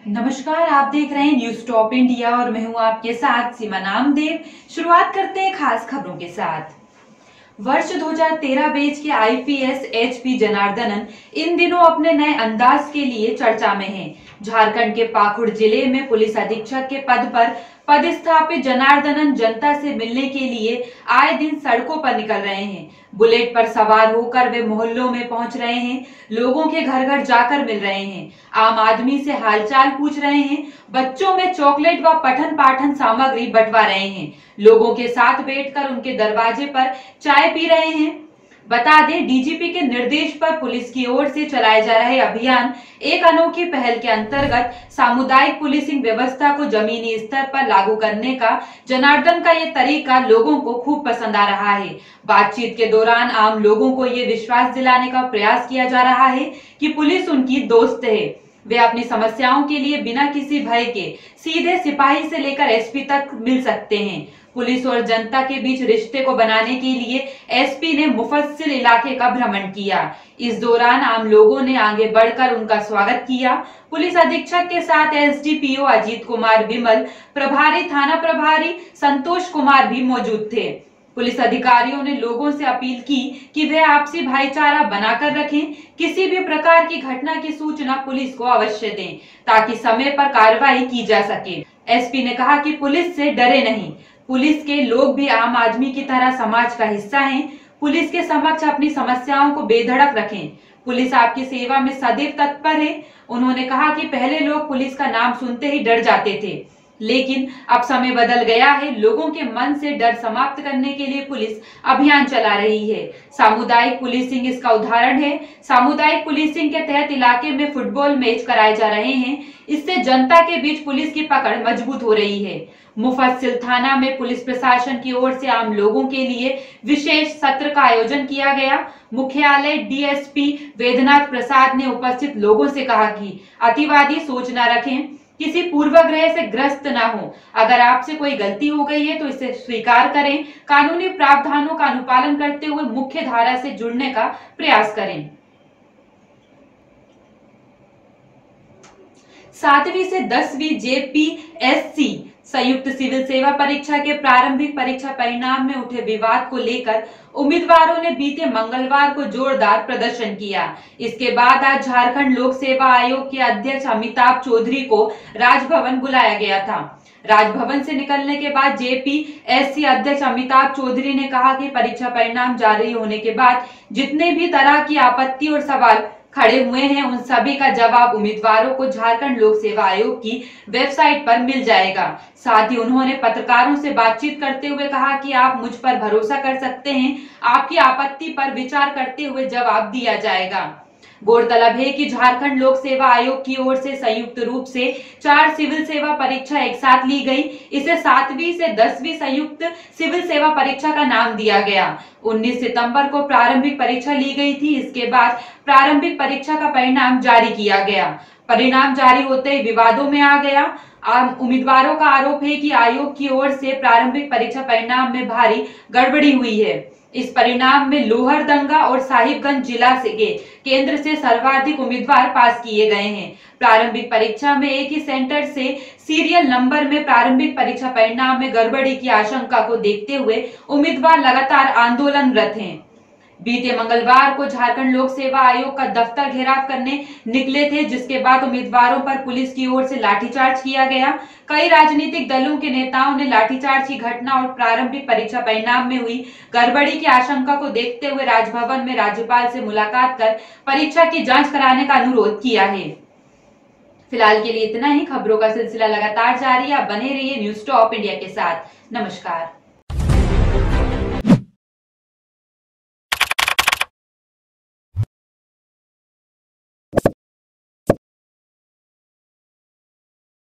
नमस्कार, आप देख रहे हैं न्यूज टॉप इंडिया और मैं हूं आपके साथ सीमा नामदेव। शुरुआत करते हैं खास खबरों के साथ। वर्ष 2013 बैच के आईपीएस एचपी जनार्दनन इन दिनों अपने नए अंदाज के लिए चर्चा में हैं। झारखंड के पाकुड़ जिले में पुलिस अधीक्षक के पद पर पदस्थापित जनार्दनन जनता से मिलने के लिए आए दिन सड़कों पर निकल रहे हैं। बुलेट पर सवार होकर वे मोहल्लों में पहुंच रहे हैं, लोगों के घर घर जाकर मिल रहे हैं, आम आदमी से हालचाल पूछ रहे हैं, बच्चों में चॉकलेट व पठन पाठन सामग्री बंटवा रहे हैं, लोगों के साथ बैठकर उनके दरवाजे पर चाय पी रहे हैं। बता दें, डीजीपी के निर्देश पर पुलिस की ओर से चलाए जा रहे अभियान एक अनोखी पहल के अंतर्गत सामुदायिक पुलिसिंग व्यवस्था को जमीनी स्तर पर लागू करने का जनार्दन का ये तरीका लोगों को खूब पसंद आ रहा है। बातचीत के दौरान आम लोगों को ये विश्वास दिलाने का प्रयास किया जा रहा है कि पुलिस उनकी दोस्त है। वे अपनी समस्याओं के लिए बिना किसी भय के सीधे सिपाही से लेकर एसपी तक मिल सकते हैं। पुलिस और जनता के बीच रिश्ते को बनाने के लिए एसपी ने मुफस्सिल इलाके का भ्रमण किया। इस दौरान आम लोगों ने आगे बढ़कर उनका स्वागत किया। पुलिस अधीक्षक के साथ एसडीपीओ अजीत कुमार विमल, प्रभारी थाना प्रभारी संतोष कुमार भी मौजूद थे। पुलिस अधिकारियों ने लोगों से अपील की कि वे आपसी भाईचारा बनाकर रखें। किसी भी प्रकार की घटना की सूचना पुलिस को अवश्य दें ताकि समय पर कार्रवाई की जा सके। एसपी ने कहा कि पुलिस से डरे नहीं, पुलिस के लोग भी आम आदमी की तरह समाज का हिस्सा हैं। पुलिस के समक्ष अपनी समस्याओं को बेधड़क रखें। पुलिस आपकी सेवा में सदैव तत्पर है। उन्होंने कहा कि पहले लोग पुलिस का नाम सुनते ही डर जाते थे, लेकिन अब समय बदल गया है। लोगों के मन से डर समाप्त करने के लिए पुलिस अभियान चला रही है। सामुदायिक पुलिसिंग इसका उदाहरण है। सामुदायिक पुलिसिंग के तहत इलाके में फुटबॉल मैच कराए जा रहे हैं। इससे जनता के बीच पुलिस की पकड़ मजबूत हो रही है। मुफस्सिल थाना में पुलिस प्रशासन की ओर से आम लोगों के लिए विशेष सत्र का आयोजन किया गया। मुख्यालय डीएसपी वेदनाथ प्रसाद ने उपस्थित लोगों से कहा कि अतिवादी सोच न रखें, किसी पूर्वाग्रह से ग्रस्त ना हो। अगर आपसे कोई गलती हो गई है तो इसे स्वीकार करें। कानूनी प्रावधानों का अनुपालन करते हुए मुख्य धारा से जुड़ने का प्रयास करें। 7वीं से 10वीं जेपीएससी संयुक्त सिविल सेवा परीक्षा के प्रारंभिक परीक्षा परिणाम में उठे विवाद को लेकर उम्मीदवारों ने बीते मंगलवार को जोरदार प्रदर्शन किया। इसके बाद आज झारखंड लोक सेवा आयोग के अध्यक्ष अमिताभ चौधरी को राजभवन बुलाया गया था। राजभवन से निकलने के बाद जेपीएससी अध्यक्ष अमिताभ चौधरी ने कहा कि परीक्षा परिणाम जारी होने के बाद जितने भी तरह की आपत्ति और सवाल खड़े हुए हैं, उन सभी का जवाब उम्मीदवारों को झारखंड लोक सेवा आयोग की वेबसाइट पर मिल जाएगा। साथ ही उन्होंने पत्रकारों से बातचीत करते हुए कहा कि आप मुझ पर भरोसा कर सकते हैं, आपकी आपत्ति पर विचार करते हुए जवाब दिया जाएगा। गौरतलब है कि झारखंड लोक सेवा आयोग की ओर से संयुक्त रूप से 4 सिविल सेवा परीक्षा एक साथ ली गई। इसे 7वीं से 10वीं संयुक्त सिविल सेवा परीक्षा का नाम दिया गया। 19 सितंबर को प्रारंभिक परीक्षा ली गई थी। इसके बाद प्रारंभिक परीक्षा का परिणाम जारी किया गया। परिणाम जारी होते ही विवादों में आ गया। उम्मीदवारों का आरोप है कि आयोग की ओर से प्रारंभिक परीक्षा परिणाम में भारी गड़बड़ी हुई है। इस परिणाम में लोहरदंगा और साहिबगंज जिला से केंद्र से सर्वाधिक उम्मीदवार पास किए गए हैं। प्रारंभिक परीक्षा में एक ही सेंटर से सीरियल नंबर में प्रारंभिक परीक्षा परिणाम में गड़बड़ी की आशंका को देखते हुए उम्मीदवार लगातार आंदोलनरत हैं। बीते मंगलवार को झारखंड लोक सेवा आयोग का दफ्तर घेराव करने निकले थे, जिसके बाद उम्मीदवारों पर पुलिस की ओर से लाठीचार्ज किया गया। कई राजनीतिक दलों के नेताओं ने लाठीचार्ज की घटना और प्रारंभिक परीक्षा परिणाम में हुई गड़बड़ी की आशंका को देखते हुए राजभवन में राज्यपाल से मुलाकात कर परीक्षा की जांच कराने का अनुरोध किया है। फिलहाल के लिए इतना ही। खबरों का सिलसिला लगातार जारी है। आप बने रहिए न्यूज टॉप इंडिया के साथ। नमस्कार।